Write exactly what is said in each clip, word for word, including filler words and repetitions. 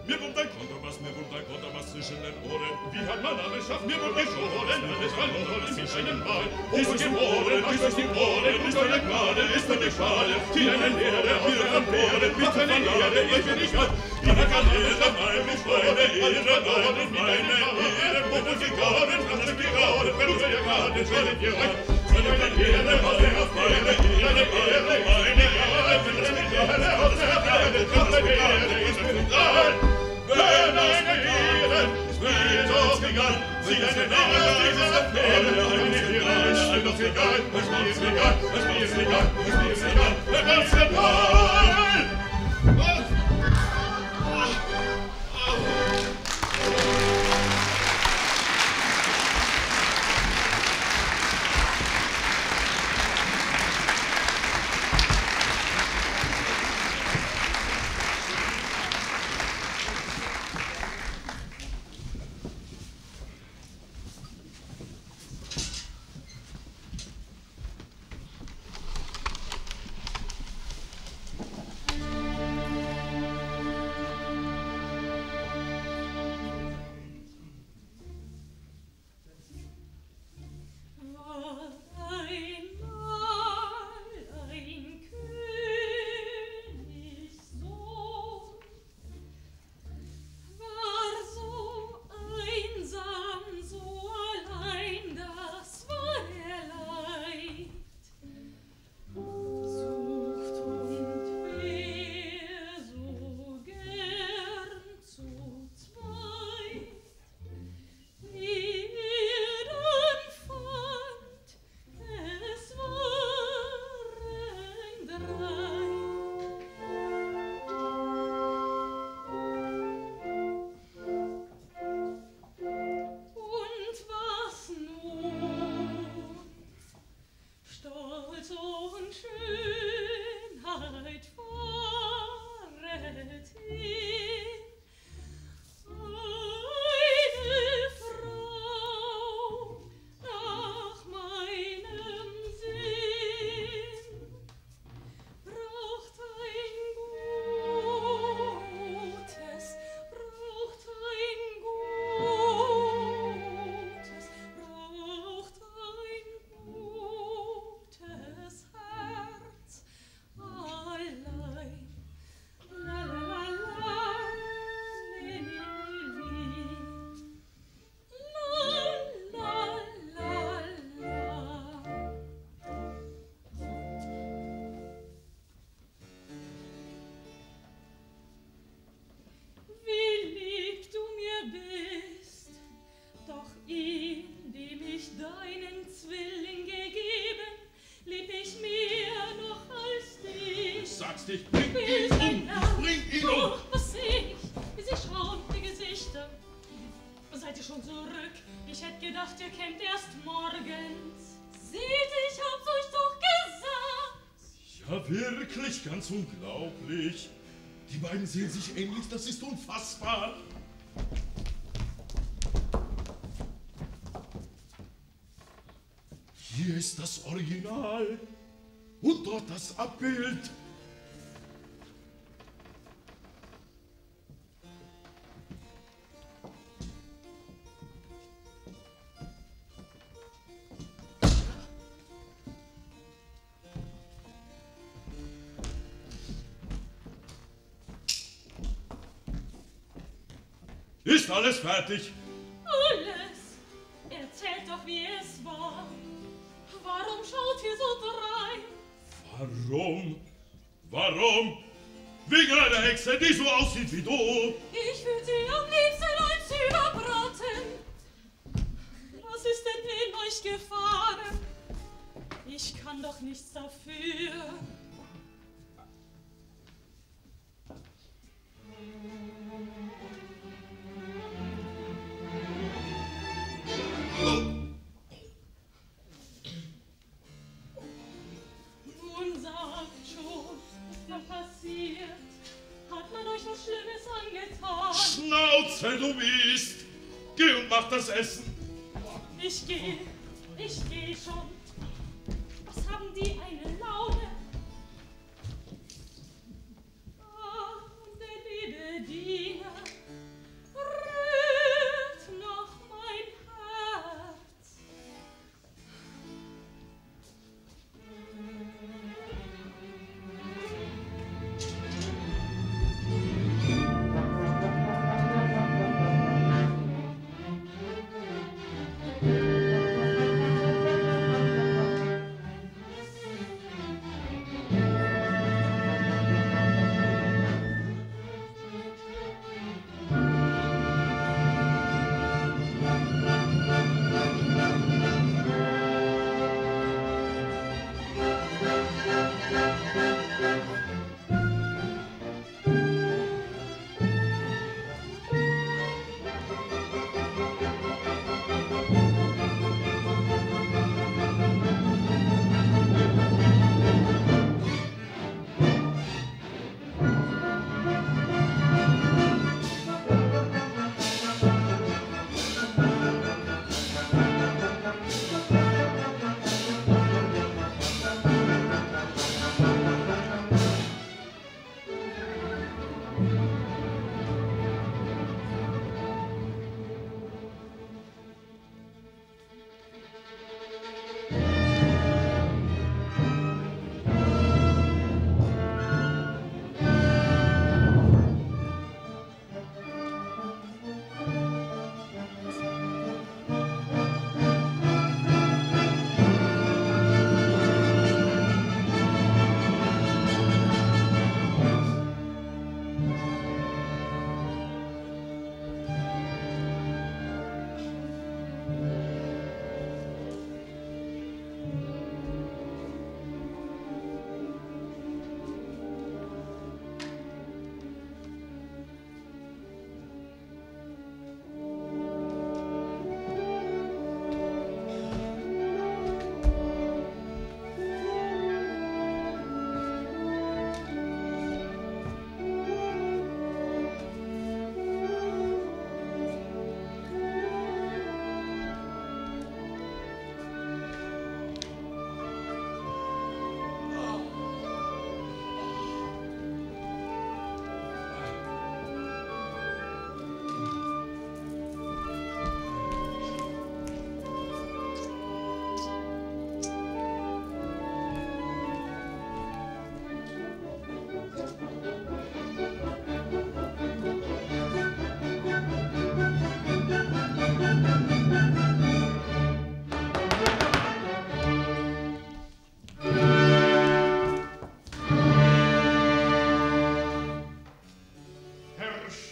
Mir kommt ein Kontrabass, mir kommt ein Kontrabass zwischen den Ohren. Wie hat man alle schafft, mir kommt ein Schoren, alles verloren ist in einem Mal. Dies ist geboren, dies ist die Ohren, ist eine Gnade, ist eine Schale, die eine Lehre aus der Ampere, mit einer Erde, ich bin nicht alt. Die Kanäle, meine Schweine, ihre Dauern, meine Ehre, wo sie gaben, hat sie gegaben, wenn sie ja gerade sollen ihr euch. Eine Ehre, aus der auf meine Ehre, eine Ehre, meine Ehre, wenn es mit Ehre aus der Erde, eine Ehre, ist mit Ehre. Wenn eine Ehre ist mit ausgegangen, sie ist eine Ehre, dieses Affäre, eine Ehre, ist alles egal, es mir ist egal, es mir ist egal, es mir ist egal, es mir ist egal. Ich bring ihn um! Ich bring ihn um! Was seh ich? Sie schauen die Gesichter. Seid ihr schon zurück? Ich hätte gedacht, ihr kämt erst morgens. Seht, ich hab's euch doch gesagt! Ja, wirklich, ganz unglaublich. Die beiden sehen sich ähnlich, das ist unfassbar. Hier ist das Original und dort das Abbild. Ist alles fertig? Alles? Erzählt doch, wie es war. Warum schaut ihr so drein? Warum? Warum? Wegen einer Hexe, die so aussieht wie du. Ich will sie am liebsten als überbraten. Was ist denn in euch gefahren? Ich kann doch nichts dafür. Nun sagt schon, was passiert? Hat man euch was Schlimmes angetan? Schnauze, du bist! Geh und mach das Essen! Ich geh, ich geh schon. Was haben die eine Laune? Ah, und der liebe Diener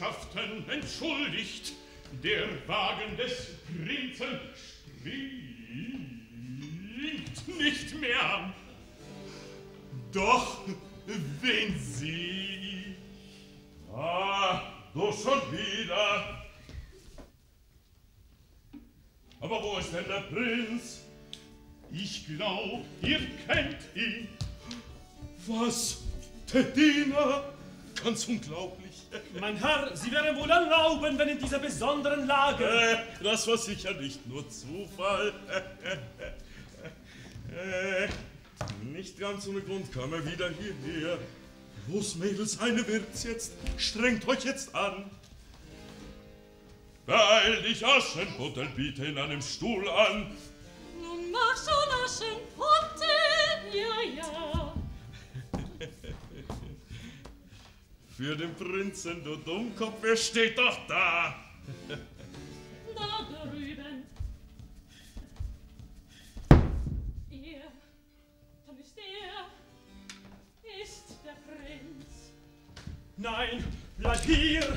Herrschaften entschuldigt, der Wagen des Prinzen springt nicht mehr an. Doch, wen Sie? Ah, doch schon wieder. Aber wo ist denn der Prinz? Ich glaub, ihr kennt ihn. Was? Der Diener? Ganz unglaublich. Mein Herr, Sie werden wohl erlauben, wenn in dieser besonderen Lage... Äh, das war sicher nicht nur Zufall. äh, nicht ganz ohne Grund kam er wieder hierher. Los, Mädels, eine wird's jetzt. Strengt euch jetzt an. Beeil dich, Aschenputtel, biete in einem Stuhl an. Nun mach schon Aschenputtel, ja, ja. Für den Prinzen, du Dummkopf, wer steht doch da? Da drüben. Er, dann ist er, ist der Prinz. Nein, bleib hier!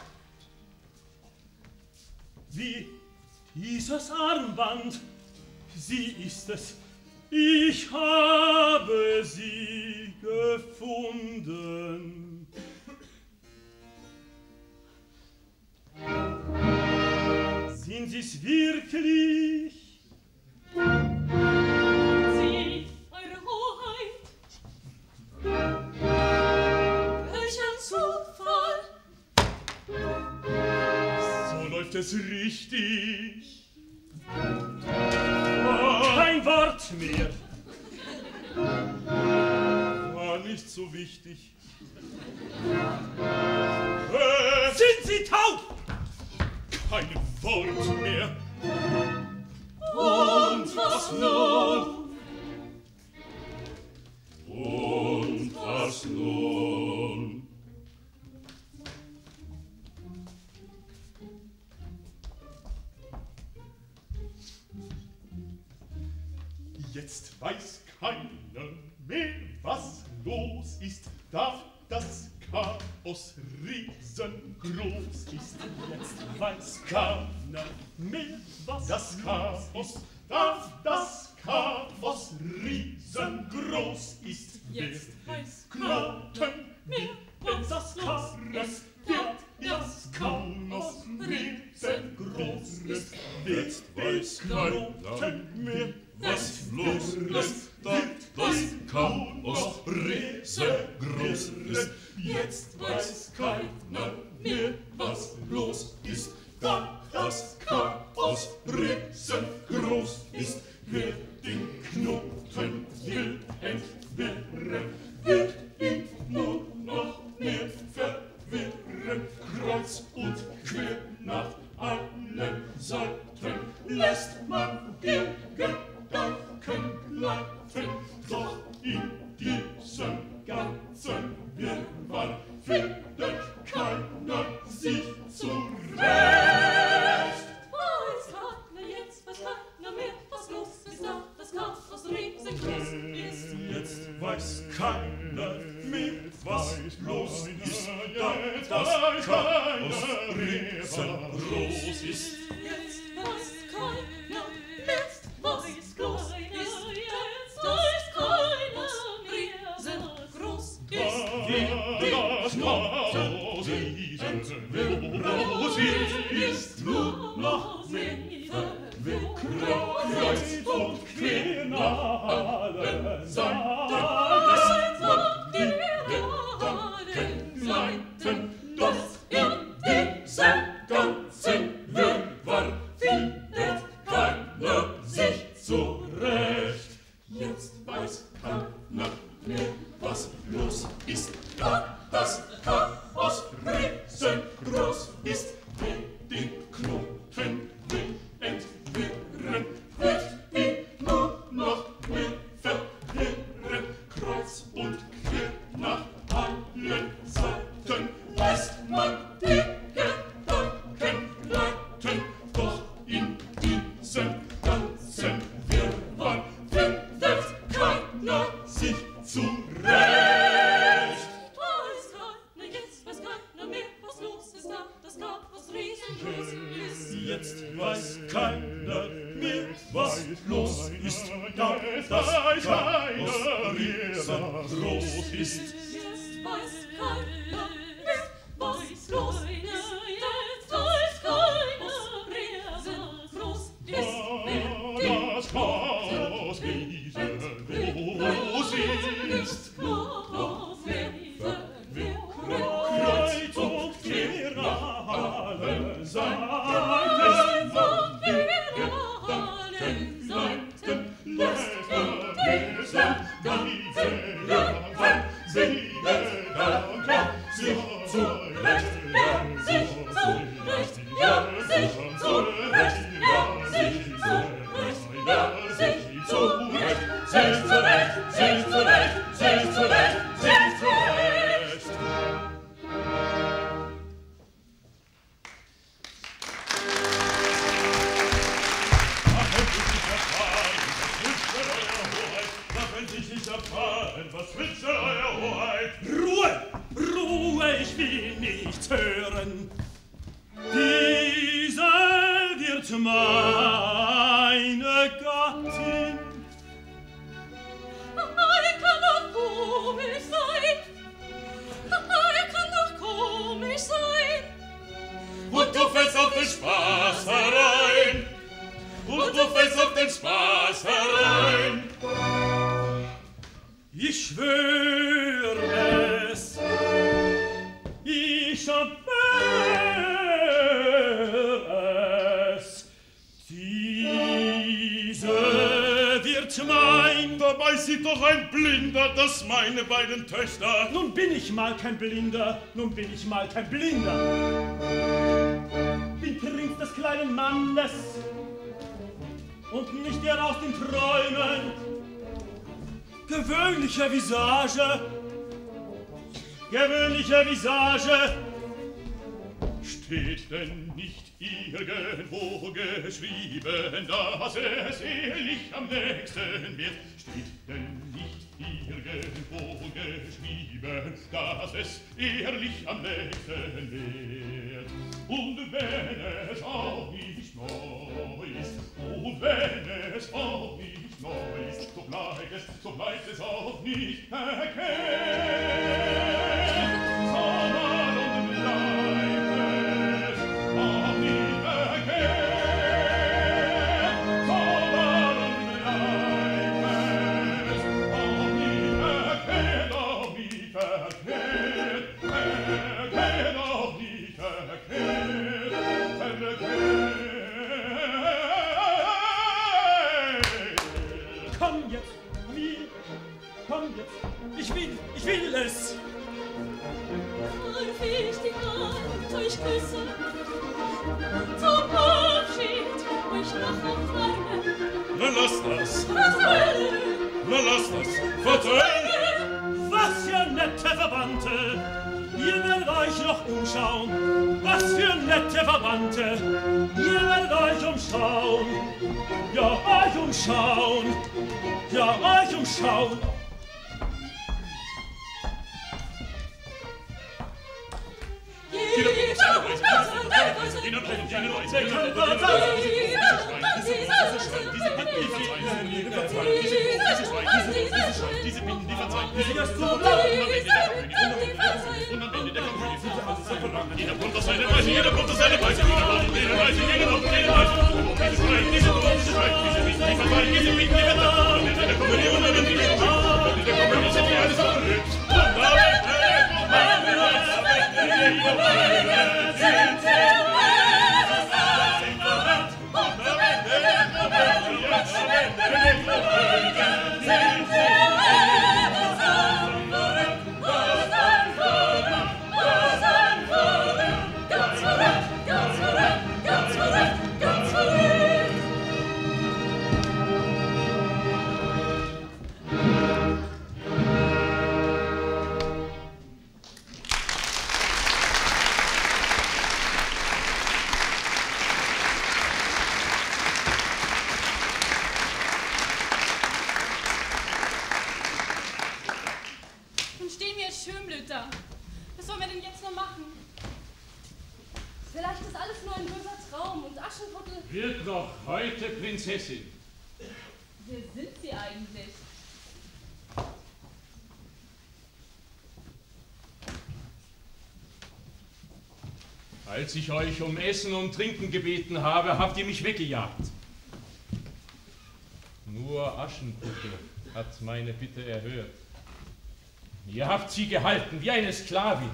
Wie dieses Armband, sie ist es, ich habe sie gefunden. Sind Sie's wirklich? Sie, Eure Hoheit. Welch ein Zufall. So läuft es richtig. Kein Wort mehr. War nicht so wichtig. Äh, Sind Sie taub? Kein Wort mehr. Und was nun? Und was nun? Jetzt weiß keiner mehr, was los ist, da das Chaos riesengroß ist. Jetzt weiß keiner mehr, was Das Chaos, da das Chaos riesengroß ist. Jetzt weiß Knoten mehr, was das los Chaos ist. wird das Chaos riesengroß ist. Jetzt weiß keiner mehr, was los ist, da das Chaos riesengroß ist. Jetzt weiß keiner mehr, was los ist, da das Chaos riesengroß ist. Wer den Knoten will entwirren, wird ihn nur noch mehr verwirren. Kreuz und quer nach allen Seiten lässt man den Gedanken gleiten. Doch in diesem ganzen Wirrwarr findet keiner sich zurecht. Weiß keiner jetzt, weiß keiner mehr, was los ist, da das Chaos riesengroß ist. Jetzt weiß keiner mehr, was los ist, da das Chaos riesengroß ist. Jetzt weiß keiner mehr, was los ist, jetzt weiß keiner mehr, riesengroß ist. Das Chaos riesengroß ist, nur noch mehr verwirrt. Kreuz und quer nach allen Seiten lässt man die Gedanken gleiten. Doch in diesem ganzen Wirrwarr findet keiner sich zurecht. Jetzt weiß keiner mehr, was los ist, da das Chaos riesengroß ist. Wer den Knoten will entwirren, wird ihn nur noch mehr verwirren. Kreuz und quer nach allen Seiten lässt man die Gedanken gleiten. Doch in diesem ganzen Wirrwarr findet keiner sich zurecht. Weiß keiner jetzt, weiß keiner mehr, was los ist, da es gab was riesengroß. Jetzt weiß keiner mehr, was los ist. Ja, das Chaos riesengroß ist. Jetzt weiß keiner mehr, was los ist. Jetzt weiß keiner mehr, riesengroß ist. Das Chaos riesengroß ist. Kreuz und quer nach allen Seiten. Lässt er gestern diese Jahre singen kann, sich zurecht, sich zurecht, ja, sich zurecht, ja, sich zurecht, ja, sich zurecht, sich zurecht, sich zurecht, sich zurecht, sich zurecht. Was wünscht euer Hoheit? Ruhe! Ruhe, ich will nichts hören. Diese wird meine Gattin. Er kann doch komisch sein. Er kann doch komisch sein. Und du fällst auf den Spaß herein. Und du fällst auf den Spaß herein. Ich schwöre es, ich schwöre es, diese wird mein. Dabei sieht doch ein Blinder, dass meine beiden Töchter. Nun bin ich mal kein Blinder, nun bin ich mal kein Blinder. Bin Prinz des kleinen Mannes und nicht der aus den Träumen. Gewöhnlicher Visage, gewöhnlicher Visage. Steht denn nicht irgendwo geschrieben, dass es ehrlich am nächsten wird? Steht denn nicht irgendwo geschrieben, dass es ehrlich am nächsten wird? Und wenn es auch nicht neu ist, und wenn es auch nicht neu ist, so bleibt es, so bleibt es auch nicht erkennt, sondern und bleibt es auch nicht erkennt, sondern und bleibt es auch nicht erkennt, auch nicht erkennt, erkennt, auch nicht erkennt, erkennt. Komm jetzt, mir, komm jetzt, ich will, ich will es. Darf ich die Hand euch küssen, zum Abschied euch noch umwärmen? Na lass das, Verzeih, na lass das, verzeih! Was für nette Verwandte, ihr werdet euch noch umschauen. Was für nette Verwandte, ihr werdet euch umschauen. Ja, euch umschauen, ja, euch umschauen. Diese Bitten, die verzeihen, Sie das so und am Ende der Komödie sind sie fast so verlangt. Jeder kommt auf seine Weise, jeder kommt auf seine Weise, jeder kommt auf seine Weise, jeder kommt auf seine Weise. Diese Schreien, diese Drohung, diese Schreien, diese Bitten, die verzeihen, diese Bitten, die verzeihen. Am Ende der Komödie, und am Ende der Komödie, am Ende der Komödie sind die alles verrückt. Und am Ende, am Ende, am Ende, am Ende, sind sie ist alles nur ein böser Traum und Aschenputtel... Wird noch heute Prinzessin. Wer sind Sie eigentlich? Als ich euch um Essen und Trinken gebeten habe, habt ihr mich weggejagt. Nur Aschenputtel hat meine Bitte erhört. Ihr habt sie gehalten wie eine Sklavin.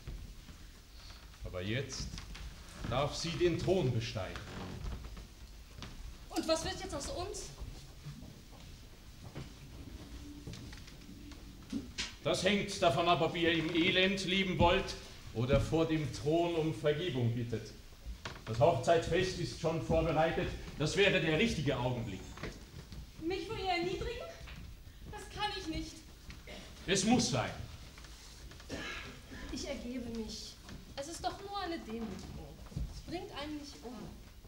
Aber jetzt darf sie den Thron besteigen. Und was wird jetzt aus uns? Das hängt davon ab, ob ihr im Elend leben wollt oder vor dem Thron um Vergebung bittet. Das Hochzeitsfest ist schon vorbereitet. Das wäre der richtige Augenblick. Mich vor ihr erniedrigen? Das kann ich nicht. Es muss sein. Ich ergebe mich. Es ist doch nur eine Demütigung. Es bringt einen nicht um.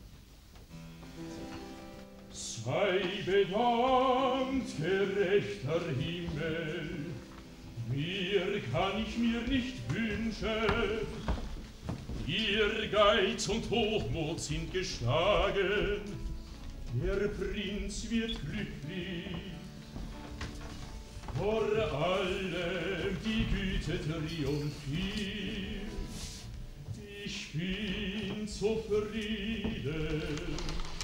Sei bedankt, gerechter Himmel, mehr kann ich mir nicht wünschen. Ehrgeiz und Hochmut sind geschlagen, der Prinz wird glücklich. Vor allem die Güte triumphiert, ich bin zufrieden.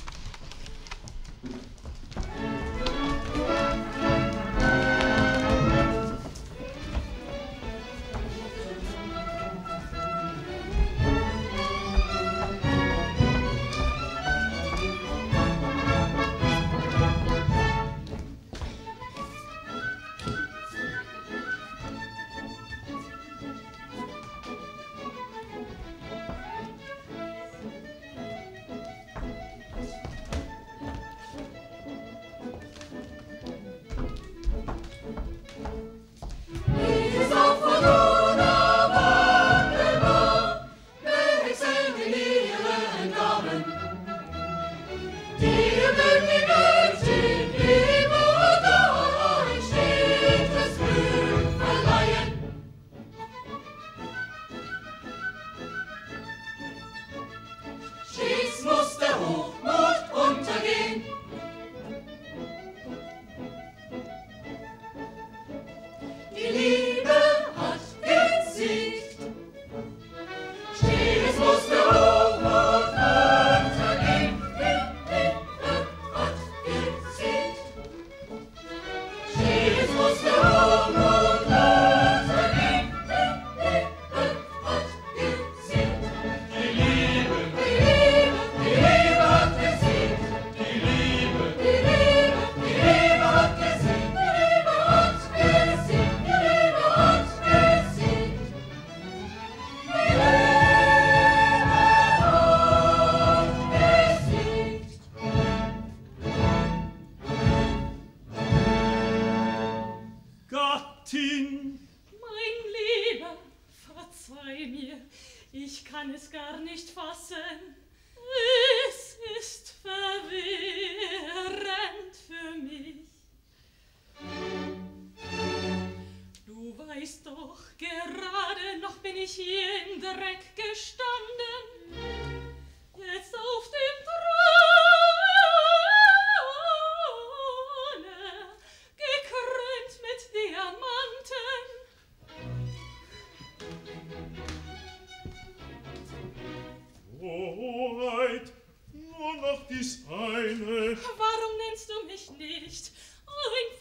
Ich kann es gar nicht fassen. Es ist verwirrend für mich. Du weißt doch, gerade noch bin ich hier im Dreck gestanden. Jetzt auf dem Throne, gekrönt mit Diamanten. Hoheit, nur noch dies eine. Warum nennst du mich nicht? Ein